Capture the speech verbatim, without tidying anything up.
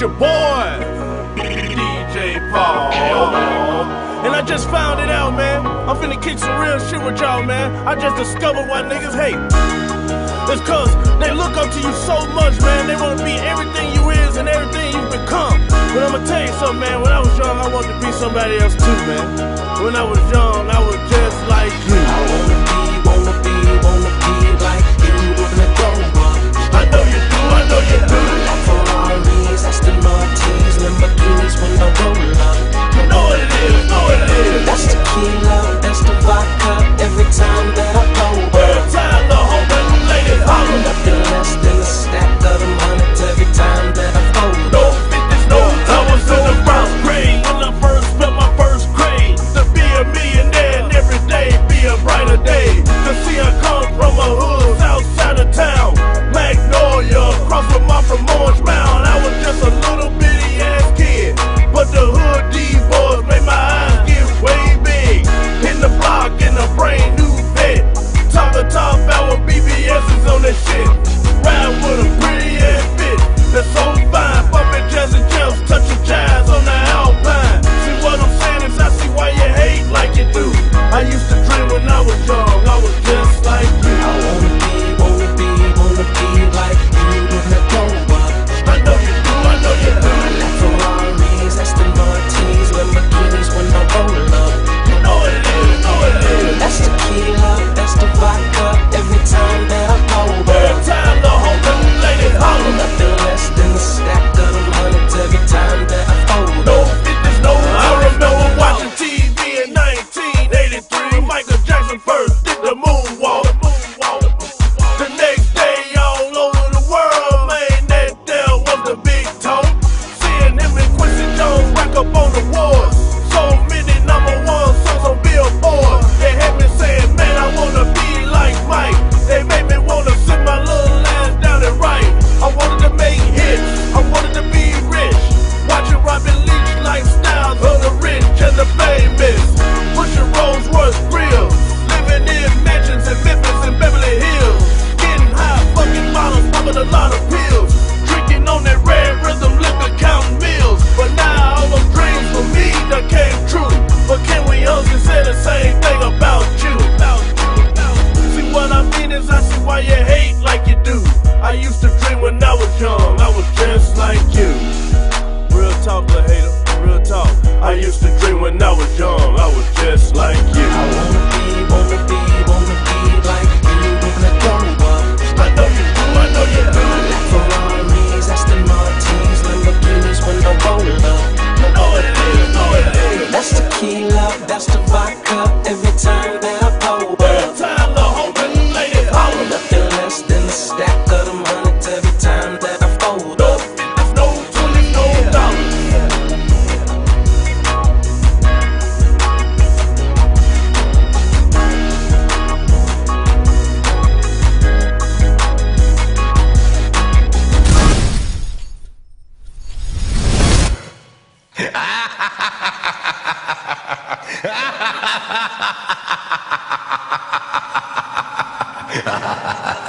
your boy, D J Paul. And I just found it out, man. I'm finna kick some real shit with y'all, man. I just discovered why niggas hate. It's cause they look up to you so much, man. They wanna be everything you is and everything you become. But I'ma tell you something, man. When I was young, I wanted to be somebody else too, man. When I was young, I was just like you. I wanna be, wanna be, wanna be like you. Wanna grow up. I know you do, I know you do. Like Ferraris, Aston Martins, Lamborghinis when I roll up. You know what it is, know what it is. That's tequila, that's the vodka. Every time that I pull up. Every time the whole ladies holler. Nothing less than a stack of them hundreds every time that I fold. No fifties, no. I was in the first grade when I first spent my first grade. To be a millionaire and every day be a brighter day. To see I come from a hood outside of town, Magnolia, across from my from Orange Mound. I was just a little bitty ass kid, but the hood these boys made my eyes get way big. Hit the block in a brand new vet. Top to top out with B B S's on that shit. Ride with a pretty ass bitch that's so fine. Bumping jazz and jams, touching jazz on the Alpine. See what I'm saying is I see why you hate like you do. I used to dream when I was young, I was just like you. I wanna be, wanna be, wanna be like you when I grow up. I know you do, I know you do. Like Ferraris, Aston Martins, Lamborghinis when I roll up. You know what it is, you know what it is. That's tequila, that's the vodka. Every time that I pull Every up. time the whole lady holler. Nothing less than a stack of them hundreds every time that I fold No up. fitness, no. I remember watching T V in nineteen eighty-three when Michael Jackson first did the moonwalk. The next day, all over the world, man, that there was the big talk. Seeing him and Quincy Jones rack up on the wards. So many number one songs on Billboard. They had me saying, man, I wanna be like Mike. They made me wanna sit my little ass down and write. I wanted to make hits, I wanted to be rich. Watching Robin Leach lifestyles of the rich and the famous. Pushing Rolls Royce grills, living in mansions in Memphis and Beverly Hills. Getting high fucking models, popping a lot of pills. Drinking on that red rhythm liquor, counting meals. But now all those dreams for me that came true. But can we honestly say the same thing about you? See what I mean is I see why you hate like you do. I used to dream when I was young, I was just like you. Real talk, little hater, real talk. I used to dream when I was young, I was just like you. I wanna be, wanna be, wanna be like you when I grow up. I know you do, I know you do. Like Ferraris, Aston Martins, Lamborghinis when I roll up. You know what it is, know what it is. That's tequila, that's the vodka. Every time that I pull up. Every time the whole lady holler. Nothing less than a stack of them hundreds every time that I fold No up. fifties, no twenties, no dollars. Ha ha ha ha ha!